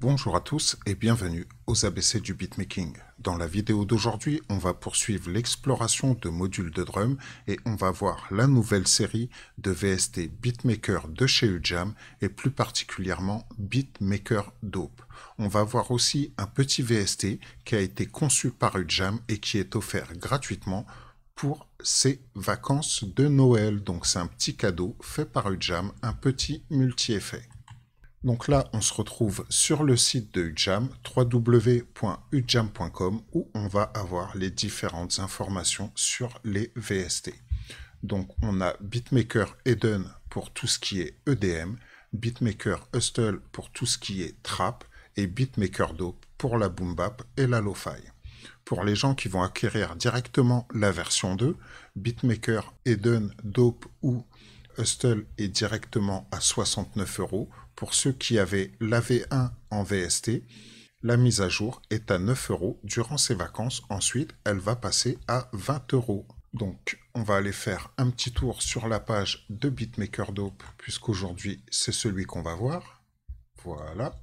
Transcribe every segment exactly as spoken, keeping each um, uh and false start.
Bonjour à tous et bienvenue aux A B C du beatmaking. Dans la vidéo d'aujourd'hui, on va poursuivre l'exploration de modules de drum et on va voir la nouvelle série de V S T Beatmaker de chez Ujam et plus particulièrement Beatmaker Dope. On va voir aussi un petit V S T qui a été conçu par Ujam et qui est offert gratuitement pour ses vacances de Noël. Donc c'est un petit cadeau fait par Ujam, un petit multi-effet. Donc là, on se retrouve sur le site de Ujam, w w w point ujam point com, où on va avoir les différentes informations sur les V S T. Donc on a Beatmaker Eden pour tout ce qui est E D M, Beatmaker Hustle pour tout ce qui est Trap, et Beatmaker Dope pour la Boom Bap et la Lo-Fi. Pour les gens qui vont acquérir directement la version deux, Beatmaker Eden, Dope ou Hustle est directement à soixante-neuf euros. Pour ceux qui avaient la V un en V S T, la mise à jour est à neuf euros durant ces vacances. Ensuite, elle va passer à vingt euros. Donc, on va aller faire un petit tour sur la page de Beatmaker Dope, puisqu'aujourd'hui, c'est celui qu'on va voir. Voilà.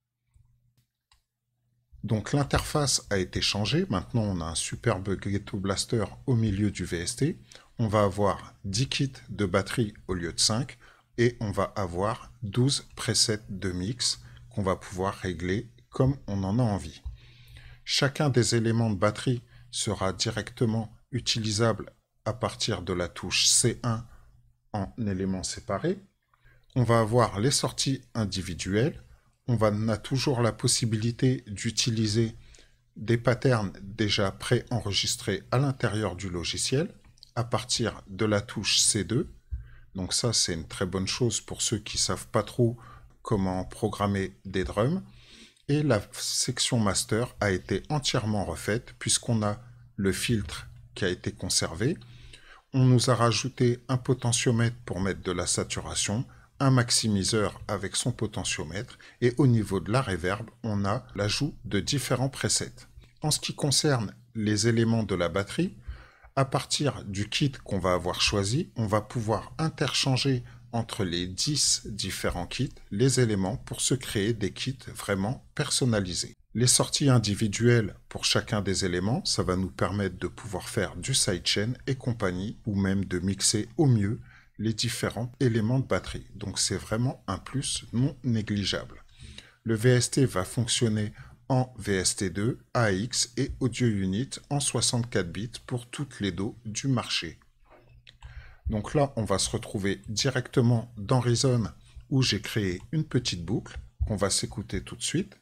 Donc, l'interface a été changée. Maintenant, on a un superbe Ghetto Blaster au milieu du V S T. On va avoir dix kits de batterie au lieu de cinq. Et on va avoir douze presets de mix qu'on va pouvoir régler comme on en a envie. Chacun des éléments de batterie sera directement utilisable à partir de la touche C un en éléments séparés. On va avoir les sorties individuelles. On va, on a toujours la possibilité d'utiliser des patterns déjà pré-enregistrés à l'intérieur du logiciel à partir de la touche C deux. Donc ça, c'est une très bonne chose pour ceux qui ne savent pas trop comment programmer des drums. Et la section master a été entièrement refaite puisqu'on a le filtre qui a été conservé. On nous a rajouté un potentiomètre pour mettre de la saturation, un maximiseur avec son potentiomètre et au niveau de la reverb, on a l'ajout de différents presets. En ce qui concerne les éléments de la batterie, à partir du kit qu'on va avoir choisi, on va pouvoir interchanger entre les dix différents kits les éléments pour se créer des kits vraiment personnalisés. Les sorties individuelles pour chacun des éléments, ça va nous permettre de pouvoir faire du sidechain et compagnie ou même de mixer au mieux les différents éléments de batterie. Donc c'est vraiment un plus non négligeable. Le V S T va fonctionner en V S T deux, A X et Audio Unit en soixante-quatre bits pour toutes les dos du marché. Donc là, on va se retrouver directement dans Reason où j'ai créé une petite boucle qu'on va s'écouter tout de suite.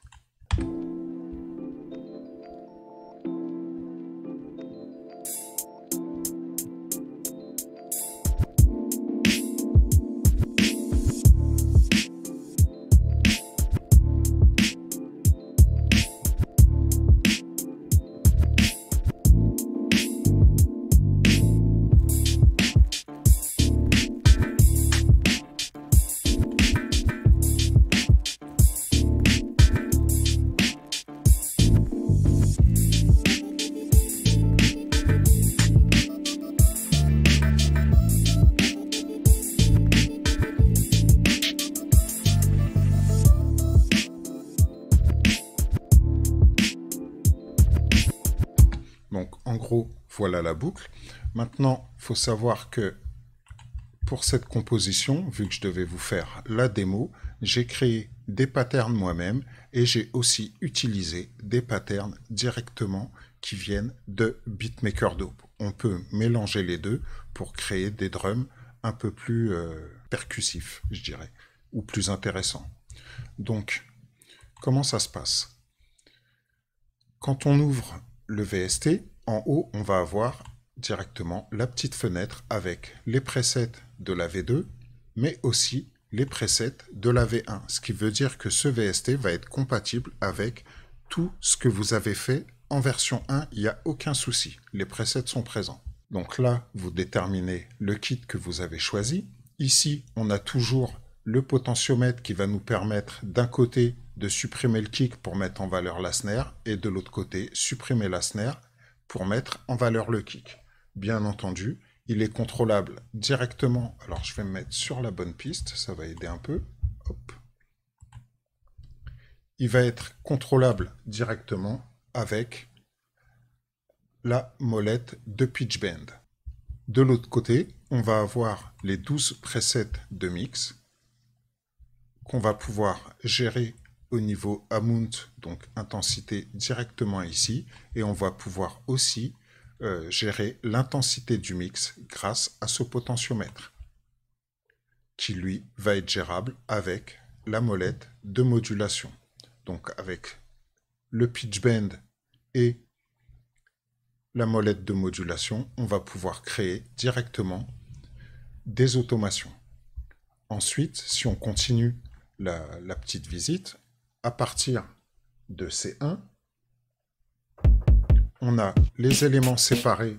Donc, en gros, voilà la boucle. Maintenant, il faut savoir que pour cette composition, vu que je devais vous faire la démo, j'ai créé des patterns moi-même et j'ai aussi utilisé des patterns directement qui viennent de Beatmaker Dope. On peut mélanger les deux pour créer des drums un peu plus euh, percussifs, je dirais, ou plus intéressants. Donc, comment ça se passe? Quand on ouvre le V S T, en haut, on va avoir directement la petite fenêtre avec les presets de la V deux, mais aussi les presets de la V un. Ce qui veut dire que ce V S T va être compatible avec tout ce que vous avez fait en version un. Il n'y a aucun souci. Les presets sont présents. Donc là, vous déterminez le kit que vous avez choisi. Ici, on a toujours le potentiomètre qui va nous permettre d'un côté de supprimer le kick pour mettre en valeur la snare et de l'autre côté supprimer la snare pour mettre en valeur le kick. Bien entendu, il est contrôlable directement. Alors je vais me mettre sur la bonne piste, ça va aider un peu. Hop. il va être contrôlable directement avec la molette de pitch bend. De l'autre côté, on va avoir les douze presets de mix qu'on va pouvoir gérer au niveau amount, donc intensité directement ici, et on va pouvoir aussi euh, gérer l'intensité du mix grâce à ce potentiomètre qui lui va être gérable avec la molette de modulation. Donc avec le pitch bend et la molette de modulation, on va pouvoir créer directement des automations. Ensuite, si on continue la, la petite visite, à partir de C un, on a les éléments séparés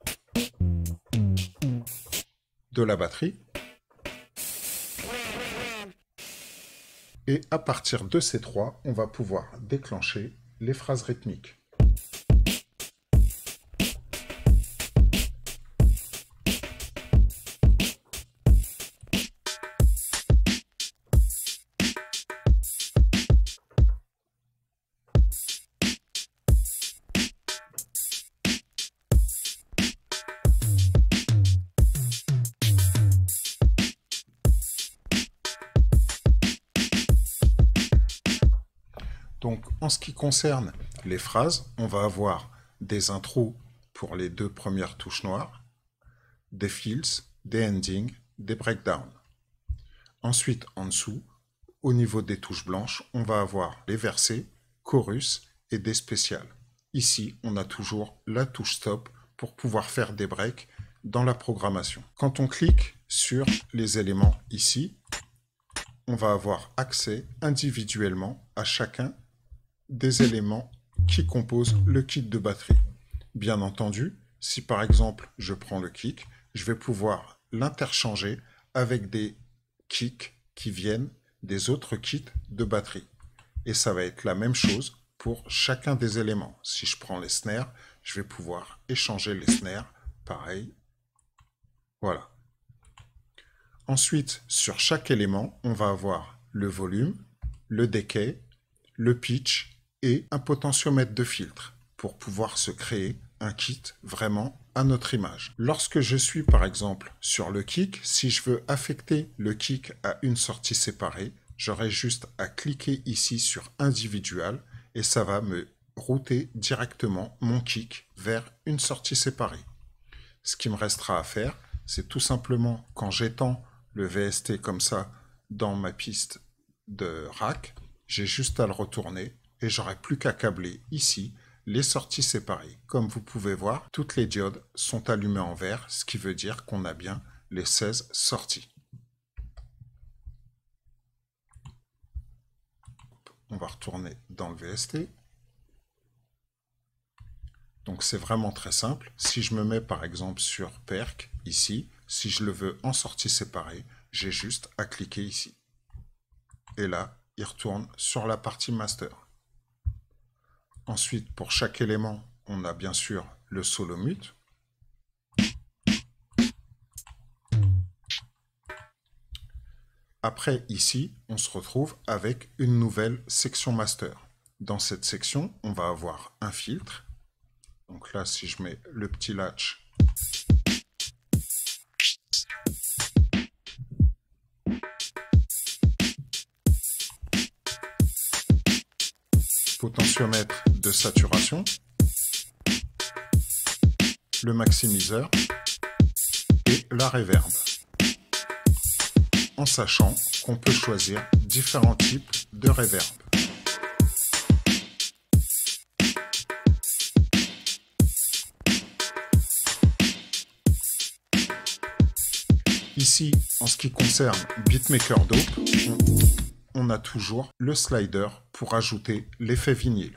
de la batterie. Et à partir de ces trois, on va pouvoir déclencher les phrases rythmiques. Donc, en ce qui concerne les phrases, on va avoir des intros pour les deux premières touches noires, des fills, des endings, des breakdowns. Ensuite, en dessous, au niveau des touches blanches, on va avoir les versets, chorus et des spéciales. Ici, on a toujours la touche stop pour pouvoir faire des breaks dans la programmation. Quand on clique sur les éléments ici, on va avoir accès individuellement à chacun des éléments qui composent le kit de batterie. Bien entendu, si par exemple je prends le kick, je vais pouvoir l'interchanger avec des kicks qui viennent des autres kits de batterie. Et ça va être la même chose pour chacun des éléments. Si je prends les snares, je vais pouvoir échanger les snares, pareil. Voilà. Ensuite, sur chaque élément, on va avoir le volume, le decay, le pitch, et un potentiomètre de filtre pour pouvoir se créer un kit vraiment à notre image. Lorsque je suis par exemple sur le kick, si je veux affecter le kick à une sortie séparée, j'aurai juste à cliquer ici sur individual et ça va me router directement mon kick vers une sortie séparée. Ce qui me restera à faire, c'est tout simplement quand j'étends le V S T comme ça dans ma piste de rack, j'ai juste à le retourner et j'aurai plus qu'à câbler ici les sorties séparées. Comme vous pouvez voir, toutes les diodes sont allumées en vert, ce qui veut dire qu'on a bien les seize sorties. On va retourner dans le V S T. Donc c'est vraiment très simple. Si je me mets par exemple sur Perc, ici, si je le veux en sortie séparée, j'ai juste à cliquer ici. Et là, il retourne sur la partie master. Ensuite, pour chaque élément, on a bien sûr le solo mute. Après, ici, on se retrouve avec une nouvelle section master. Dans cette section, on va avoir un filtre. Donc là, si je mets le petit latch, potentiomètre de saturation, le maximiseur et la reverb. En sachant qu'on peut choisir différents types de reverb. Ici, en ce qui concerne Beatmaker Dope, on, on a toujours le slider pour ajouter l'effet vinyle.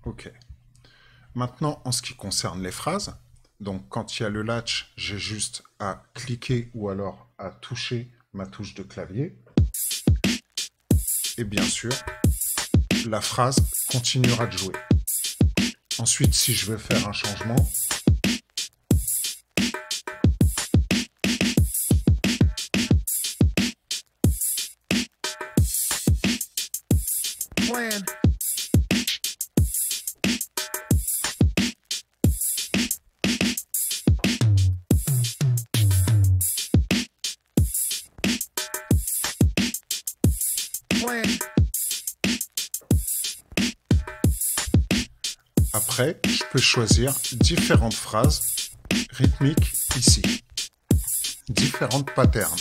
OK. Maintenant, en ce qui concerne les phrases, donc quand il y a le latch, j'ai juste à cliquer ou alors à toucher ma touche de clavier. Et bien sûr, la phrase continuera de jouer. Ensuite, si je veux faire un changement, Plan. Plan. après, je peux choisir différentes phrases rythmiques ici, différentes patterns.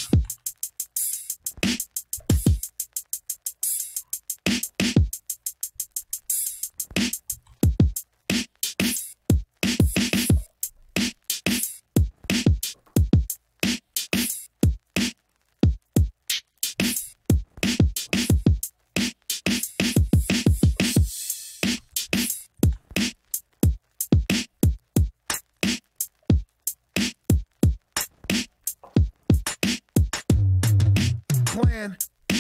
Plan.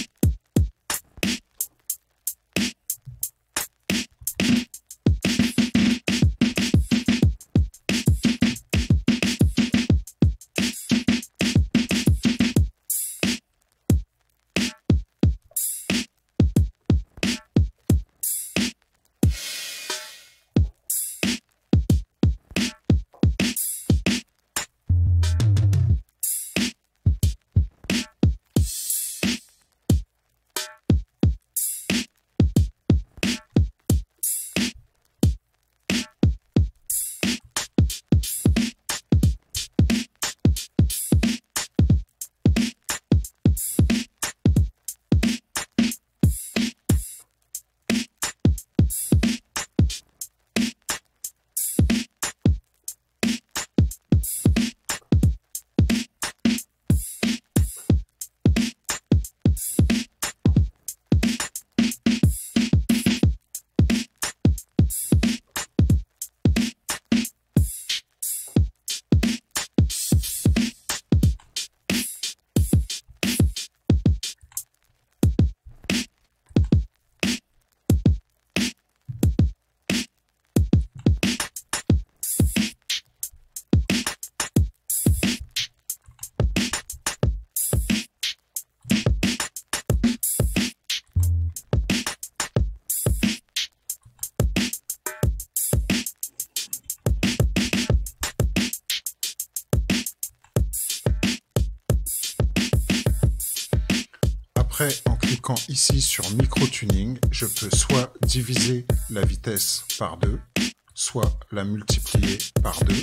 Après, en cliquant ici sur micro-tuning, je peux soit diviser la vitesse par deux, soit la multiplier par deux,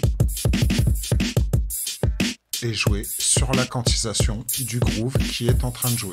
et jouer sur la quantisation du groove qui est en train de jouer.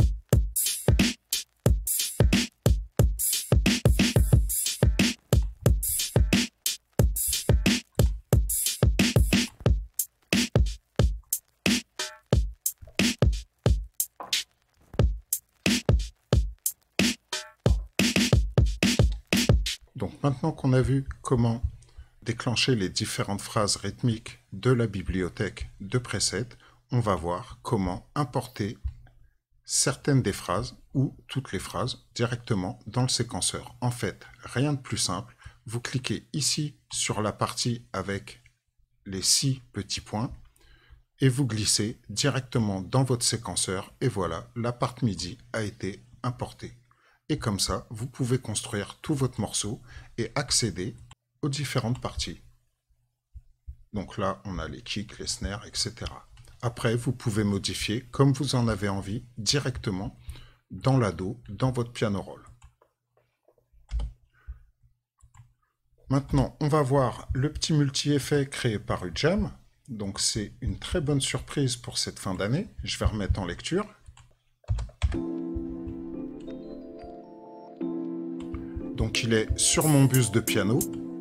Donc maintenant qu'on a vu comment déclencher les différentes phrases rythmiques de la bibliothèque de presets, on va voir comment importer certaines des phrases ou toutes les phrases directement dans le séquenceur. En fait, rien de plus simple, vous cliquez ici sur la partie avec les six petits points et vous glissez directement dans votre séquenceur et voilà, la part MIDI a été importée. Et comme ça, vous pouvez construire tout votre morceau et accéder aux différentes parties. Donc là, on a les kicks, les snares, et cetera. Après, vous pouvez modifier comme vous en avez envie directement dans l'A D O, dans votre piano roll. Maintenant, on va voir le petit multi-effet créé par UJam. Donc c'est une très bonne surprise pour cette fin d'année. Je vais remettre en lecture. Donc il est sur mon bus de piano.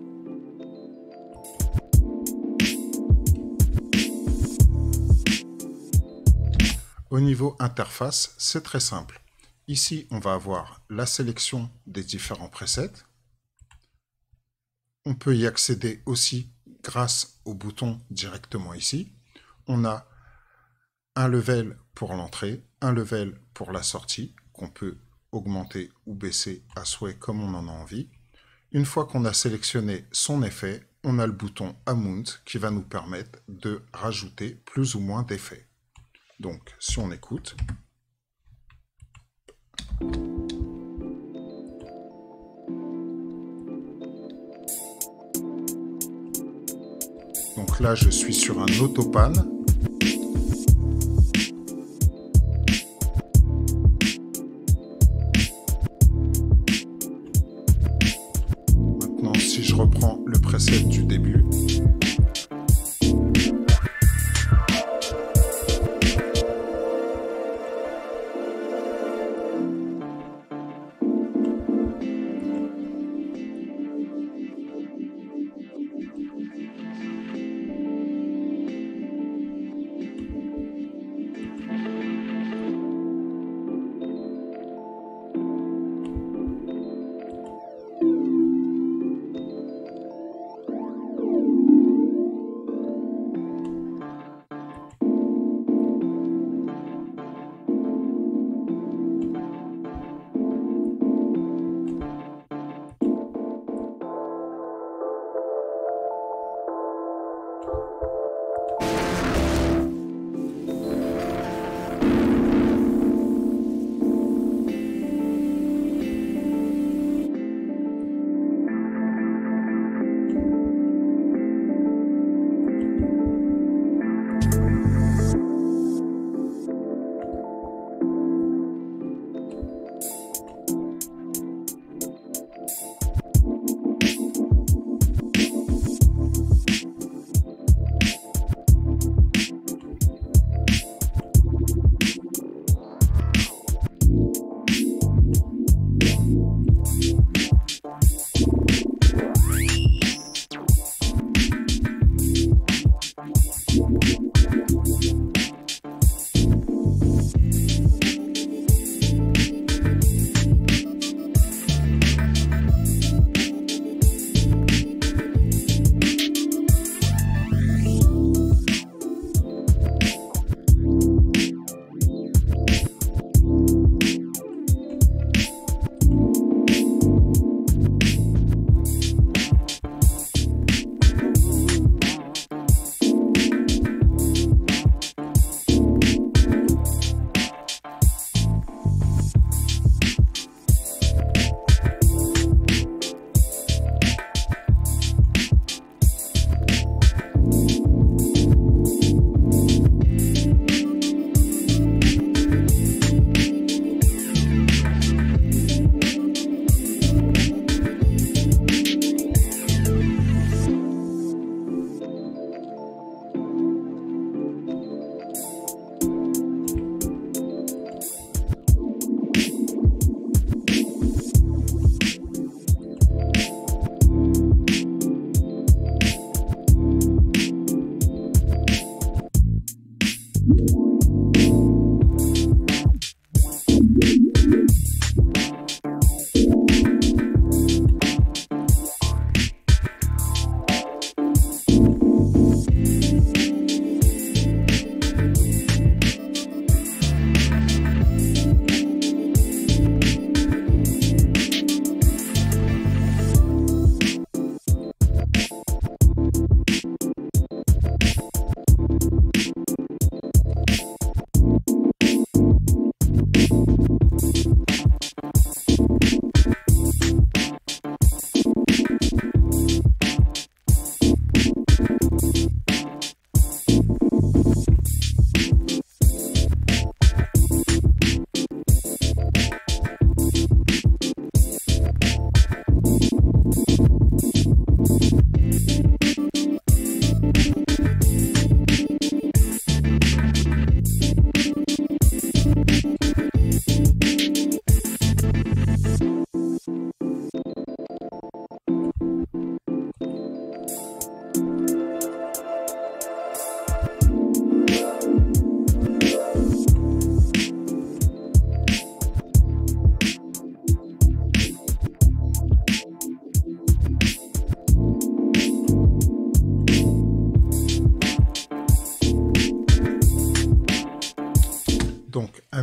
Au niveau interface, c'est très simple. Ici, on va avoir la sélection des différents presets. On peut y accéder aussi grâce au bouton directement ici. On a un level pour l'entrée, un level pour la sortie, qu'on peut augmenter ou baisser à souhait comme on en a envie. Une fois qu'on a sélectionné son effet, on a le bouton Amount qui va nous permettre de rajouter plus ou moins d'effets. Donc, si on écoute... Donc là, je suis sur un autopan. Maintenant, si je reprends le preset du début,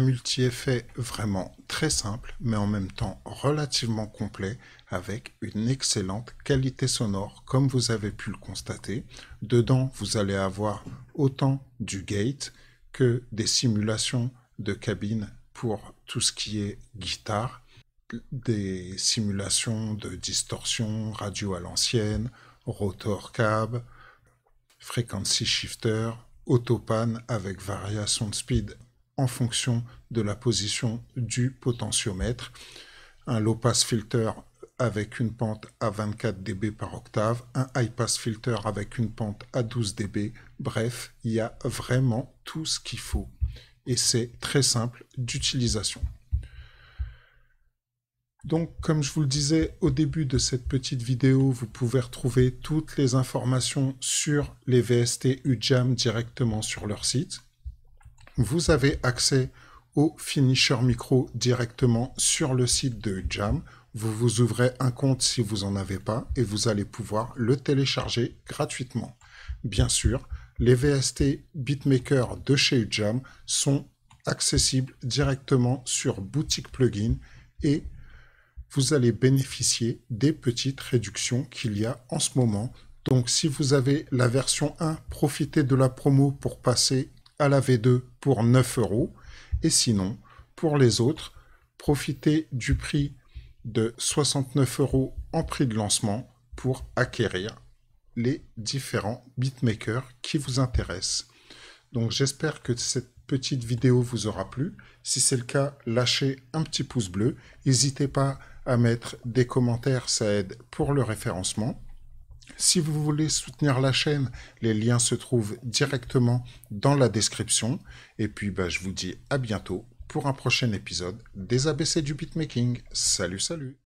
multi-effet vraiment très simple, mais en même temps relativement complet, avec une excellente qualité sonore, comme vous avez pu le constater. Dedans, vous allez avoir autant du gate que des simulations de cabine pour tout ce qui est guitare, des simulations de distorsion, radio à l'ancienne, rotor cab, frequency shifter, autopan avec variation de speed en fonction de la position du potentiomètre, un low pass filter avec une pente à vingt-quatre décibels par octave, un high pass filter avec une pente à douze décibels, bref, il y a vraiment tout ce qu'il faut et c'est très simple d'utilisation. Donc, comme je vous le disais au début de cette petite vidéo, vous pouvez retrouver toutes les informations sur les V S T U Jam directement sur leur site. Vous avez accès au Finisher Micro directement sur le site de U Jam. Vous vous ouvrez un compte si vous n'en avez pas et vous allez pouvoir le télécharger gratuitement. Bien sûr, les V S T Beatmaker de chez U Jam sont accessibles directement sur Boutique Plugin et vous allez bénéficier des petites réductions qu'il y a en ce moment. Donc si vous avez la version un, profitez de la promo pour passer à la V deux pour neuf euros. Et sinon, pour les autres, profitez du prix de soixante-neuf euros en prix de lancement pour acquérir les différents beatmakers qui vous intéressent. Donc j'espère que cette petite vidéo vous aura plu. Si c'est le cas, lâchez un petit pouce bleu. N'hésitez pas à mettre des commentaires, ça aide pour le référencement. Si vous voulez soutenir la chaîne, les liens se trouvent directement dans la description. Et puis bah, je vous dis à bientôt pour un prochain épisode des A B C du beatmaking. Salut, salut!